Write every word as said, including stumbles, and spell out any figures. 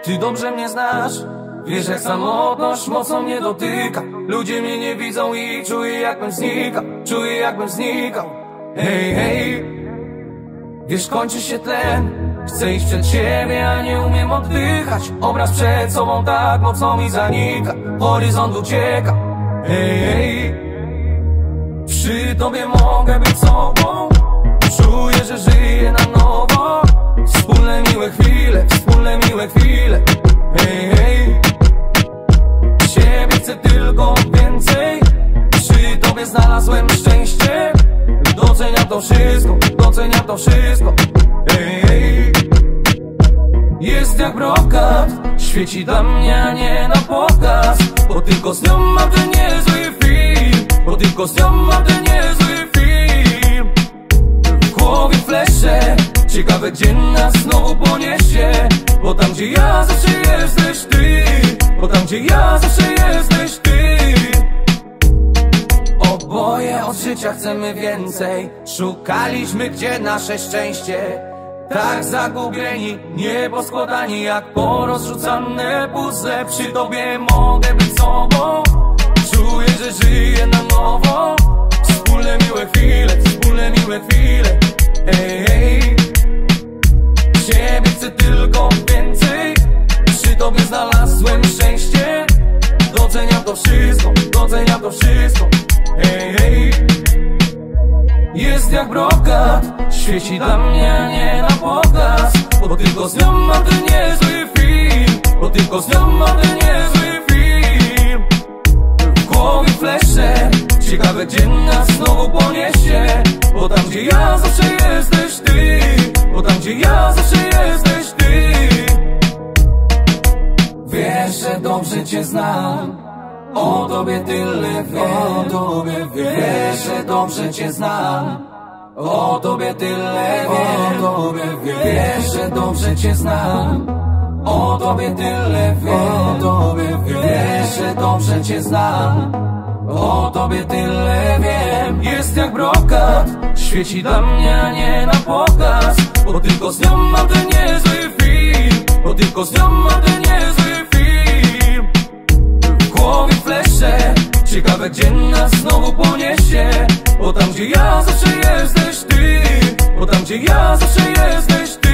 Ty dobrze mnie znasz, wiesz jak samotność mocno mnie dotyka. Ludzie mnie nie widzą i czuję jakbym znikał, czuję jakbym znikał. Hej, hej, wiesz kończy się tlen, chcę iść przed siebie, a nie umiem oddychać. Obraz przed sobą tak mocno mi zanika, horyzont ucieka. Hej, hej, przy tobie mogę być sobą, czuję, że żyję na nowo. Wspólne miłe chwile, wspólne miłe chwile. Hej, hej, ciebie chcę tylko więcej. Przy tobie znalazłem szczęście. Doceniam to wszystko, doceniam to wszystko. Hej, hej, jest jak brokat, świeci dla mnie, a nie na pokaz. Bo tylko z nią mam ten niezły film, bo tylko z nią mam ten niezły film. W głowie flesze, ciekawe gdzie nas znowu poniesie. Bo tam gdzie ja zawsze jesteś ty, bo tam gdzie ja zawsze jesteś ty. Oboje od życia chcemy więcej, szukaliśmy gdzie nasze szczęście. Tak zagubieni, nieposkładani jak porozrzucane puzzle. Przy tobie mogę być sobą, czuję, że żyję na nowo. Wspólne miłe chwile, wspólne miłe chwile. Hej, hej, ciebie chcę tylko więcej. Przy tobie znalazłem szczęście. Doceniam to wszystko, doceniam to wszystko. Hej, hej, jest jak brokat, świeci dla mnie, a nie na pokaz. Bo tylko z nią mam ten niezły film, bo tylko z nią mam ten niezły film. W głowie flesze, ciekawe gdzie nas znowu poniesie. Bo tam gdzie ja zawsze jesteś ty, bo tam gdzie ja zawsze jesteś ty. Wiesz, że dobrze cię znam, o tobie tyle wiem, o tobie wiem. Wiesz, że dobrze cię znam, o tobie tyle wiem, o tobie wiem. Wiesz, że dobrze cię znam, o tobie tyle wiem, o tobie wiem. Wiesz, że dobrze cię znam, o tobie tyle wiem. Jest jak brokat, świeci dla mnie, a nie na pokaz. Bo tylko z nią mam ten niezły film, bo tylko z nią mam ten niezły film. W głowie flesze, ciekawe gdzie nas znowu poniesie. Bo tam gdzie ja zawsze jesteś ty, bo tam gdzie ja zawsze jesteś ty.